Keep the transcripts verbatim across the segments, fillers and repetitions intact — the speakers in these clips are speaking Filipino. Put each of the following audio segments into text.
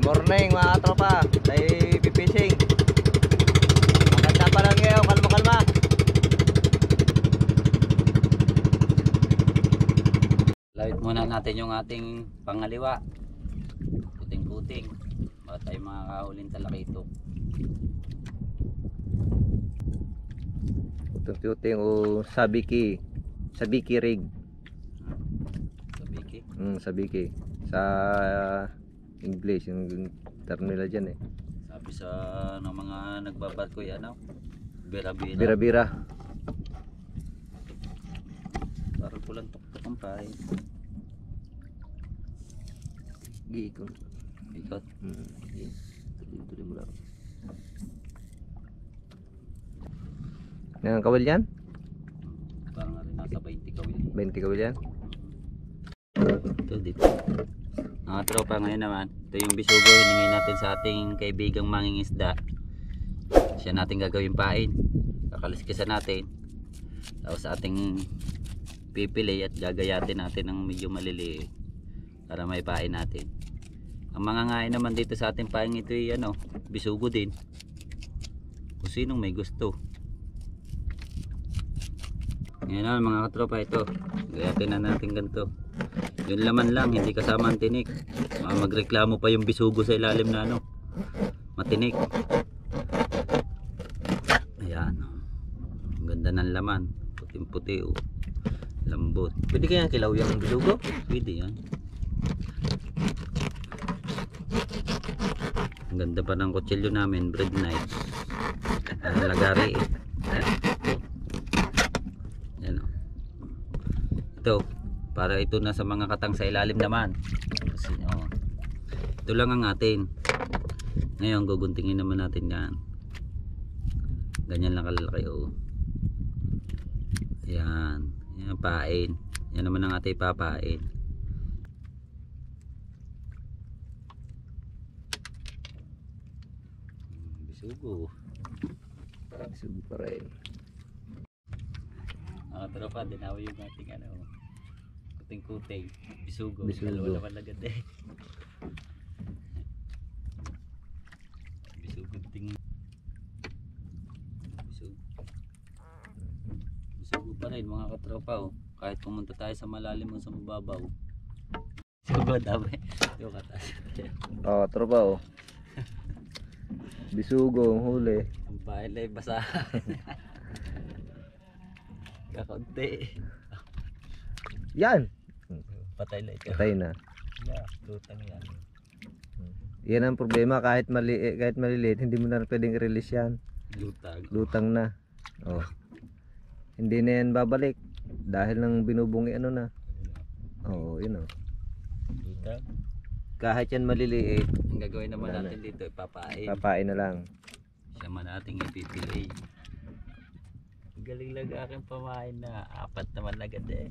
Morning mga katropa, tayo pipishing. Maganda pa lang ngayon, kalma kalma. Lawit muna natin yung ating pangaliwa. Kuting-kuting. Baka tayo makakahulin talakito. Kuting-kuting o sabiki. Sabiki rig. Sabiki. Hmm, sabiki. Sa English, yung term nila dyan eh. Sabi sa ng mga nagbabarko yan, ano? Bira-bira. Bira-bira. Parang pulang tuktok ang pahay. Giikot. Ikot. Hmm, tuloy-tuloy mo lang. Yang kawil yan? Parang nga rin nasa twenty kawil. twenty kawil yan? Ito dito. Mga tropa, ngayon naman, ito yung bisugo hiningi natin sa ating kaibigang mangingisda. Siya natin gagawin pain. Kakaliskisan natin. Tapos sa ating pipili at gagayatin natin ng medyo maliliit para may pain natin. Ang mga ngain naman dito sa ating pain ito ay ano, bisugo din. Kung sinong may gusto. Ngayon naman mga katropa, ito gayatin na natin ganito. Yung laman lang, hindi kasama ang tinik. uh, Magreklamo pa yung bisugo sa ilalim na ano, matinik. Ayan, ang ganda ng laman, puting puti oh. Lambot. Pwede kaya kilaw yung bisugo? Pwede yan. Ang ganda pa ng kutsilyo namin, bread knife. Ang lagari eh. Yan oh. Ito para ito na sa mga katang sa ilalim naman. Kasi, oh, ito lang ang atin. Ngayon guguntingin naman natin yan. Ganyan lang kalalaki oh. Yan. Yan pain. Yan naman ang ating papain. Bisugo. Bisugo pa rin. Mga tropa, dinawi yung ating ano, kuting-kuting, bisugo. Bisugo. Dalawa naman agad eh. Bisugo ting. Bisugo. Bisugo pa rin mga katropa oh. Kahit pumunta tayo sa malalim o sa mababaw. Bisugo dami. Yung katas. Oh, tropa oh. Bisugo ang huli. Ang pahin na basa. Kakaunti. Yan. Patay na ito. Patay na. Yeah, lutang yan. Yan ang problema, kahit mali kahit maliliit, hindi mo na pwedeng i-release yan. Lutang. Lutang na. Oh. Hindi na yan babalik dahil nang binubungi ano na. Oo, oh, yun oh. Lutang. Kahit yan maliliit, Ang gagawin naman Wala natin dito, ipapain. papain na lang. Siya man nating ipipili. Galing lang aking pamain na apat naman agad eh.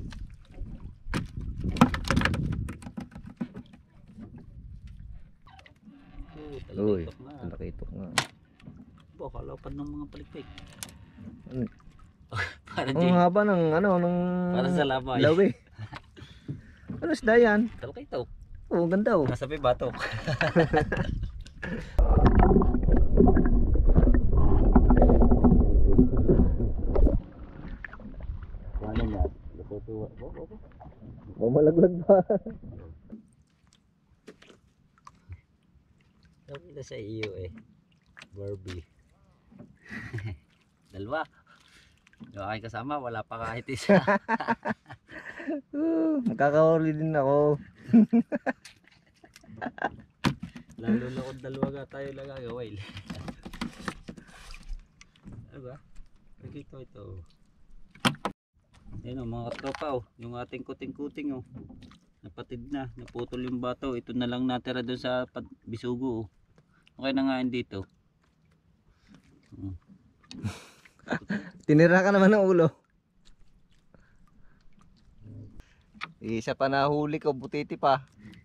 Oh, Uy, talakitok nga. talakitok nga. Po, kalapan ng mga palikpik. Ano? Para Ang Jay. haba ng ano, ng Para sa lamay. lawi. Ano isda yan? Talakitok. Oo, oh, ganda oh. Nasa batok. Ano nga? Lututuwa. Oh, malaglag pa. Sabi na sa iyo eh. Barbie. Dalawa. Yung aking kasama, wala pa kahit isa. uh, Nakakahuli din ako. Lalo na kung dalawa nga tayo lang gagawin. Ano ba? Nakita ito. Yan o mga katropa oh. Yung ating kuting-kuting oh. Napatid na. Naputol yung bato. Ito na lang natira doon sa bisugo oh. Okay na nga yun dito. Hmm. Tinira ka naman ng ulo. Isa pa nahuli ko, butiti pa.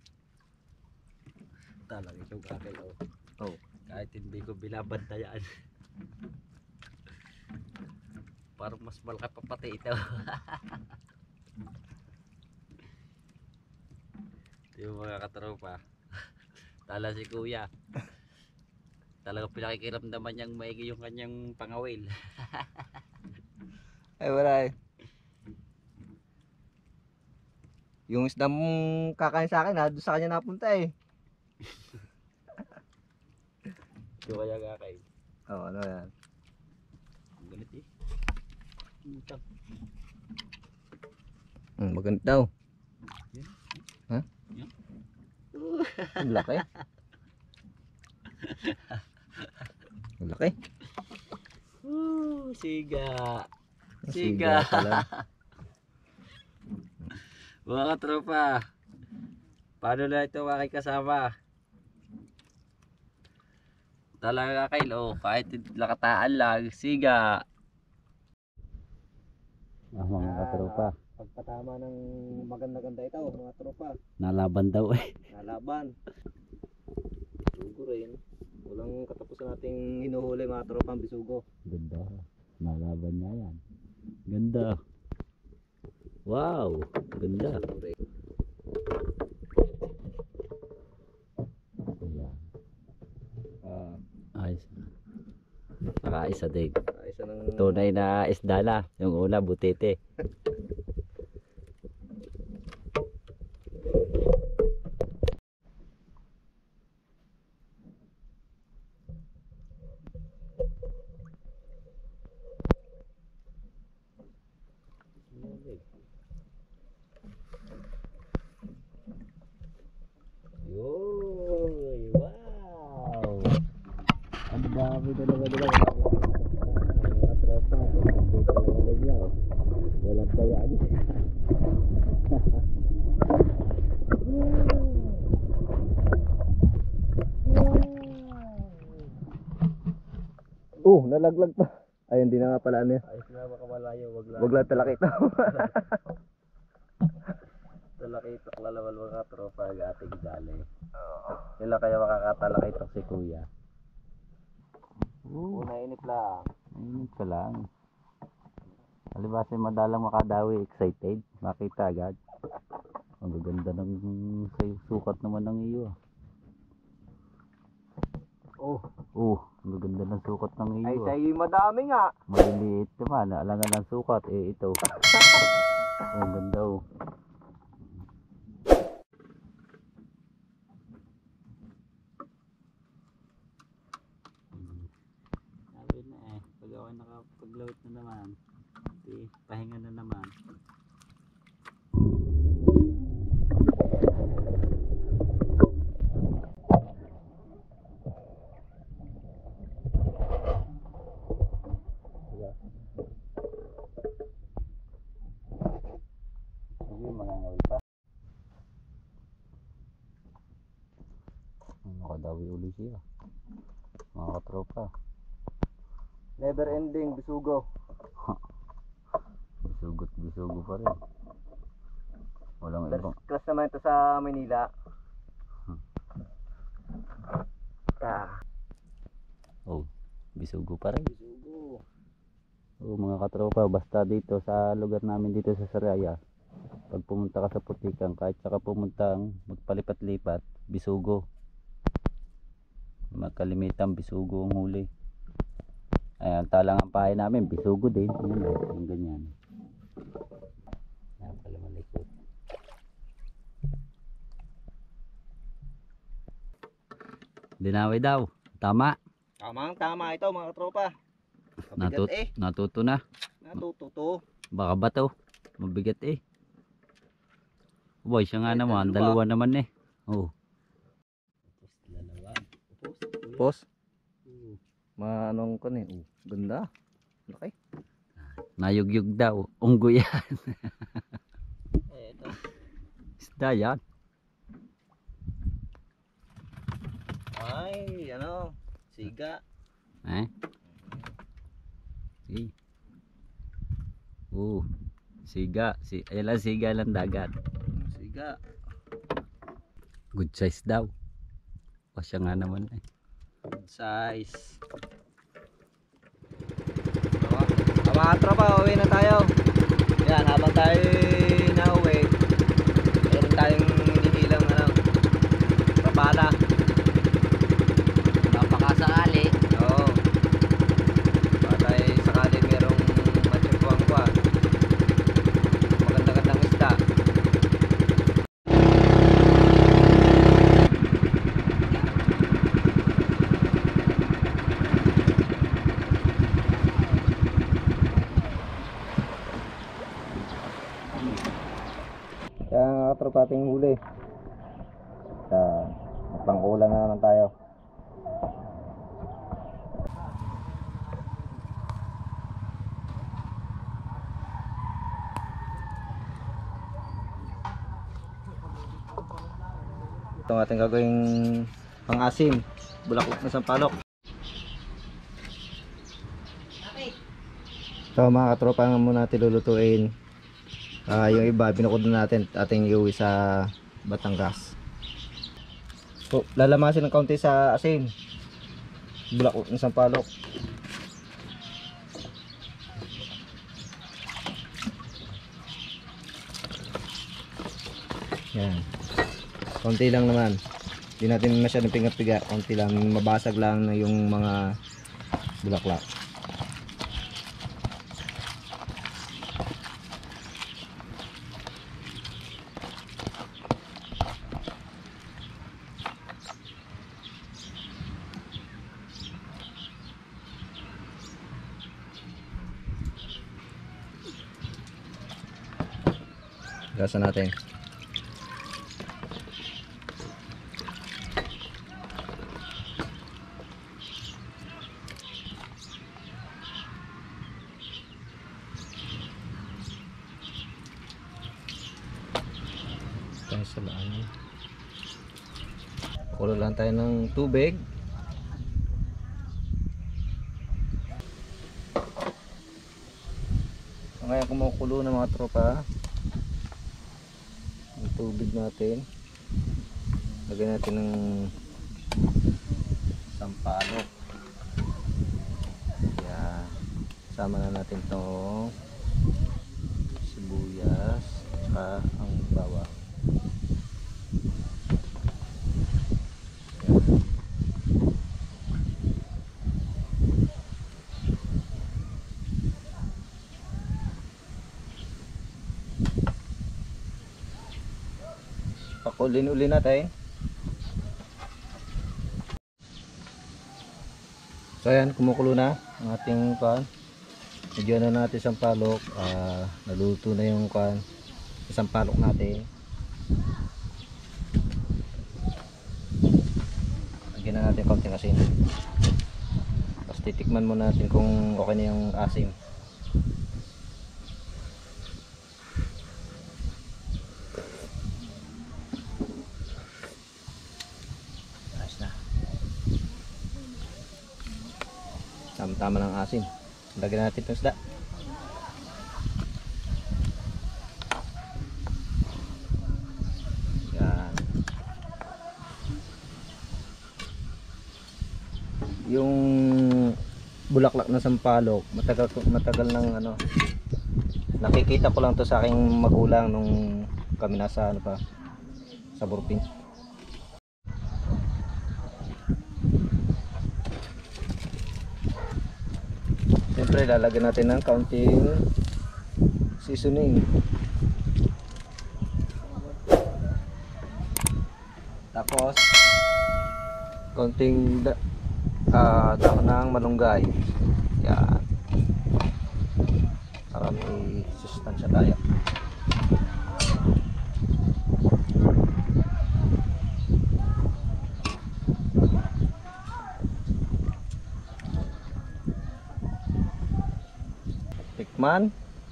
Talaga itong akin oh. Oh. Kahit hindi ko binabantayan. Parang mas malaki pa pati ito. Ito yung mga katropa. Tala si kuya. Talagang pinakikiramdaman niyang maigi yung kanyang pangawil. Ay wala eh. Yung isda mong kakain sa akin ha, doon sa kanya napunta eh. Ito kaya kakain. Oo, oh, ano yan. Ang galit eh. Ito. Hmm, maganda daw. Yan. Ha? Yan. Ang laki. Ang laki. Woo, siga. Siga Siga. pala. Mga katropa. Paano na ito makikasama? Talaga kail, oh, kahit lakataan lang, siga. Ah, mga katropa. Pagpatama ng maganda-ganda ito, mga tropa. Nalaban daw eh. Nalaban. Bisugo rin. Walang katapusan nating hinuhuli mga tropa ang bisugo. Ganda. Nalaban niya yan. Ganda. Wow. Ganda. Ayan. Ah, Ayos. Nakaisa din. isa ng Tunay na isda na. Yung una, butete. Yoy, wow. Ang dami talaga nila. Mga tropa, dito lang nila. Walang bayaan. Uh, nalaglag pa. Ayun, di na nga pala ano. Ayos na makamalayo, wag lang. Wag lang talakit. Talakitok lalawal mga tropa ang ating dali. Sila kaya makakatalakitok si kuya. Oo, Nainip lang. ayun ka lang. Alibase madalang makadawi, excited, makita agad. Ang gaganda ng sayo, sukat naman ng iyo. Oh, Oh, ang gaganda ng sukat ng ay iyo. sa'yo madami nga. Maliliit naman, alangan ng sukat, eh ito. Ang ganda oh. Sabi na eh, pag ako nakapaglawit na naman, di, pahinga na naman. Sige, magangawil pa. Nakadawi uli siya. Mga katropa. Never ending bisugo. Bisugot bisugo pa rin. Walang First ibang. class naman ito sa Manila. Ah, Oh, bisugo pa rin. bisugo. Oh, mga katropa, basta dito sa lugar namin dito sa Saraya, pag pumunta ka sa Putikan, kahit saka pumuntang magpalipat-lipat, bisugo. Magkalimitan, bisugo ang huli. Ayan, talang ang pahay namin, bisugo din. Yan, yung ganyan. Yan pala malikot. Dinawi daw. Tama. Tamang tama ito mga tropa. Natut Mabigat eh. natuto na. Natututo. Baka ba to? Mabigat eh. Boy, siya nga Eh, naman. dalawa. Dalawa naman eh. Oh. Dalawa. Pos. Manong ko ni. Oh, ganda. Laki. Nayugyug daw. Unggo yan. Eh, ito. Isda yan. Ay, ano. Siga. Eh? Sige. Oh. Siga. Si ayan lang siga lang dagat. Siga. Good size daw. O siya nga naman eh. Size. So, mga tropa, uwi na tayo. Yan, habang tayo nauwi, meron tayong hinihilang ano, rabada. Pang-ulam na naman tayo. Ito ang ating gagawing pang-asim, bulaklak na sampalok. So mga katropa, nga muna natin lulutuin. Uh, yung iba binukod na natin at ating iuwi sa Batangas. So lalamasin ng kaunti sa asin, bulaklak na sampalok. Yan, konti lang naman, hindi natin masyadong pingat-piga, konti lang, mabasag lang na yung mga bulaklak. Gasan natin. Tayo sa laan. Kulo lang tayo ng tubig. So, ngayon kumukulo ng mga tropa ang tubig natin. Lagyan natin ng sampalok. Yan. Sama na natin itong sibuyas at ang bawang. Pakulin uli natin. So ayan, kumukulo na ang ating pan. Medyo na natin sampalok. Uh, naluto na yung pan, sampalok natin. Lagyan na natin konting asin. Tapos titikman muna natin kung okay na yung asim. Tama ng asin. Lagyan natin itong isda. Yan. Yung bulaklak na sampalok, matagal matagal nang ano. Nakikita ko lang to sa aking magulang nung kami nasa ano pa sa Burpin. Siyempre lalagyan natin ng kaunting seasoning. Tapos kaunting uh, dahon ng malunggay. Yan. Para may sustansya tayo. Tikman.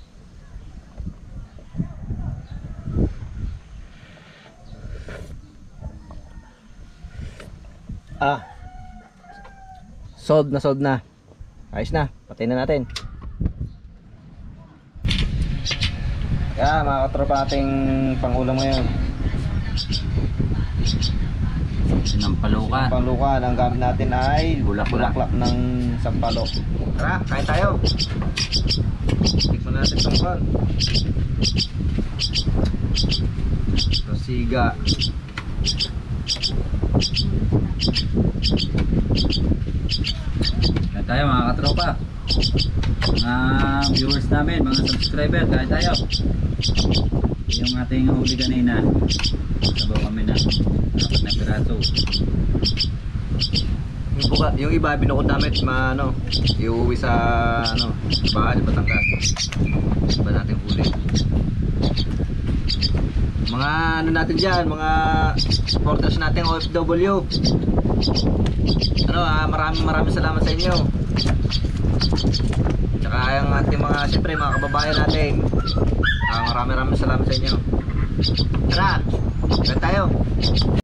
Ah. Sold na sold na. Ayos na. Patayin na natin. Kaya mga katropa, ating pangulam ngayon. Sinampalukan. Sinampalukan. Ang gamit natin ay bulaklak, bulaklak ng sampalok. Tara, kain tayo. Tikman natin itong pan. Rosiga. Kain tayo mga katropa, mga viewers namin, mga subscriber. Kain tayo. Yung ating huli kanina, sabaw kami na apat na piraso. Yung, buka, yung iba binukod namin ma, ano, iuwi sa ano, bahay sa Batangas. Iba natin huli. Mga mga ano natin dyan, mga supporters natin O F W. Ano, ah, maraming maraming salamat sa inyo. Tsaka yung ating mga, siyempre mga kababayan natin, ah, maraming maraming salamat sa inyo. Tara, kaya tayo.